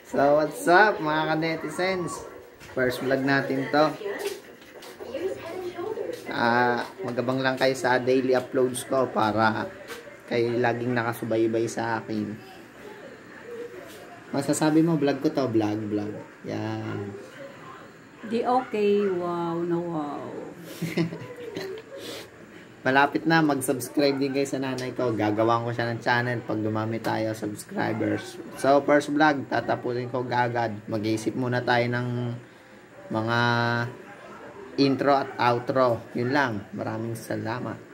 So, what's up mga ka-netizens? First vlog natin to. Magabang lang kayo sa daily uploads ko para kayo laging nakasubaybay sa akin. Masasabi mo, vlog ko to, vlog. Yan. Di okay, wow na wow. Malapit na, mag-subscribe din kayo sa nanay ko. Gagawan ko siya ng channel pag dumami tayo subscribers. So, first vlog, tatapusin ko agad. Mag-iisip muna tayo ng mga intro at outro. Yun lang. Maraming salamat.